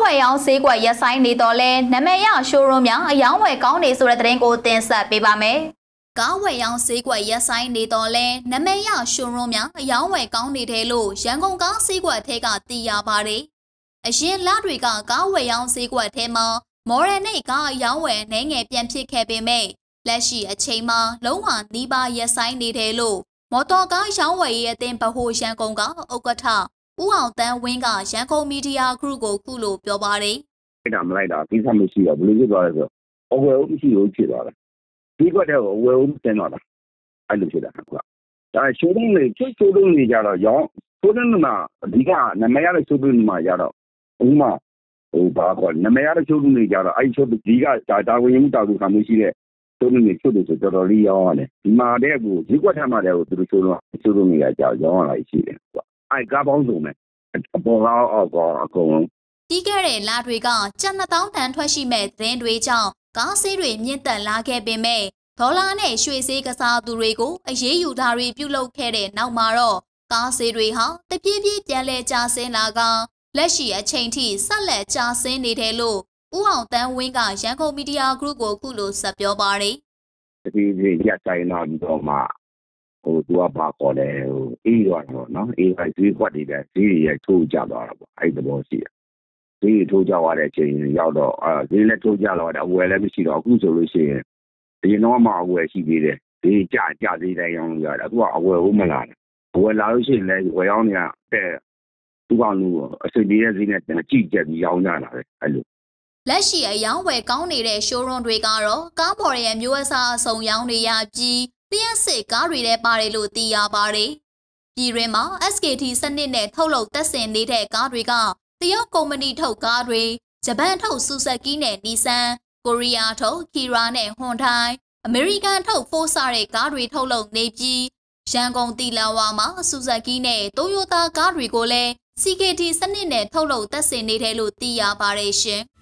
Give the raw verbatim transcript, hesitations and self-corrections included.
ဝယ်ရောင်းဈေးကွက်ရက်ဆိုင်နေတော့လဲနာမည်ရရှိုးရုံးများအယောင်းဝယ်ကောင်းနေဆိုတဲ့သတင်းကိုတင်ဆက်ပေးပါမယ်။ကားဝယ်ရောင်းဈေးကွက်ရက်ဆိုင်နေတော့လဲနာမည်ရရှိုးရုံးများအယောင်းဝယ်ကောင်းနေတယ်လို့ရန်ကုန်ကားဈေးကွက်ထဲကသိရပါတယ်။အရင်လတွေကကားဝယ်ရောင်းဈေးကွက်ထဲမှာမော်ရယ်နဲ့ကားအယောင်းဝယ်နှဲငယ်ပြန်ဖြစ်ခဲ့ပေမဲ့လက်ရှိအချိန်မှာလုံးဝနှီးပါရက်ဆိုင်နေတယ်လို့မော်တော်ကားရောင်းဝယ်ရေးအသင်းဗဟိုရန်ကုန်ကဥက္ကဋ္ဌဦးအောင်တန်းဝင်းကရန်ကုန်မီဒီယာဂရုကိုခုလိုပြောပါတယ်။အဲ့ဒါမလိုက်တာကိစ္စမရှိတော့ဘယ်လိုဖြစ်သွားလဲဆိုတော့အဝယ်ဦးမရှိဘူးဖြစ်သွားတာ။ဒီကွက်တဲ့အဝယ်ဦးတင်တော့တာအဲ့လိုဖြစ်တာကွာ။ဒါရှိုးတုံးတွေချိုးချိုးတုံးတွေကြတော့ရောင်းချိုးတုံးမှာအဓိကနာမည်ရတဲ့ချိုးတုံးမှာကြတော့ဥမာဟိုဘာခေါ်နာမည်ရတဲ့ချိုးတုံးတွေကြတော့အဲ့ချိုးဒီကဒါတာဝန်မှုတာဝန်ခံမှုရှိတဲ့ချိုးတုံးတွေချိုးတယ်ဆိုတော်တော်လေးရောင်းရတယ်။ဒီမှာတဲ့ကိုဒီကွက်ထက်မှတဲ့ကိုသူတို့ချိုးတော့ချိုးတုံးတွေကကြောက်ရောင်းရတာရှိတယ်ကွာ။အဲ့ကားပေါင်းစုံနဲ့အပေါ်ကောင်းအောက်ကောင်းအကုန်လုံးပြီးခဲ့တဲ့လတွေကကျပ်နှစ်သောင်းတန်ထွက်ရှိမဲ့သတင်းတွေကြောင့်ကားဆေးတွေမြင့်တက်လာခဲ့ပေမဲ့ဒေါ်လာနဲ့ရွှေဆေးကစားသူတွေကိုအရေးယူတာတွေပြုလုပ်ခဲ့တဲ့နောက်မှာတော့ကားဆေးတွေဟာတပြေးပြေးပြန်လဲကျဆင်းလာကလက်ရှိအချိန်ထိဆက်လက်ကျဆင်းနေတယ်လို့ဦးအောင်တန်းဝင်းကရန်ကုန်မီဒီယာဂရုကိုခုလိုဆက်ပြောပါတယ်။တပြေးပြေးရက်ဆိုင်လာပြီးတော့မှဟိုသူကဘာခေါ်လဲဟိုအေးတော့တော့နော်အေးကဈေးကွက်တွေပဲဈေးတွေရိုက်ထိုးကြသွားတာပေါ့အဲ့ဒီသဘောရှိတယ်ဈေးထိုးကြသွားတဲ့အချိန်ရောက်တော့အဲဈေးလည်းထိုးကြတော့အဝယ်လည်းမရှိတော့အခုဆိုလို့ရှိရင်ဒီတော့မှအဝယ်ရှိသေးတယ်ဈေးကြကြဈေးတိုင်းရောင်းလို့ရတယ်အခုကအဝယ်ဟုတ်မလားအဝယ်လာလို့ရှိရင်လည်းဝယ်ရောင်းနေရတဲ့သူကလူအစိပ်ပြေးတဲ့ဈေးနဲ့ကြည့်ကြပြီးရောင်းကြတာပဲအဲ့လိုလက်ရှိအယောင်းဝယ်ကောင်းနေတဲ့ရှိုးရုံးတွေကတော့ကားပေါ်ရဲ့မျိုးအစားအစုံရောင်းနေရပြီးလျှက်စစ်ကားတွေလည်းပါတယ်လို့သိရပါတယ်။ပြည်တွင်းမှာ S K T စနစ်နဲ့ထုတ်လုပ်တပ်ဆင်နေတဲ့ကားတွေကတရုတ်ကုမ္ပဏီထုတ်ကားတွေဂျပန်ထုတ်ဆူဇကီနဲ့နီဆန်ကိုရီးယားထုတ်ကီရာနဲ့ဟွန်ဒိုင်းအမေရိကန်ထုတ်ဖိုးစားတဲ့ကားတွေထုတ်လုပ်နေပြီးရန်ကုန်တီလာဝါမှာဆူဇကီနဲ့တိုယိုတာကားတွေကိုလည်း C K T စနစ်နဲ့ထုတ်လုပ်တပ်ဆင်နေတယ်လို့သိရပါတယ်ရှင်။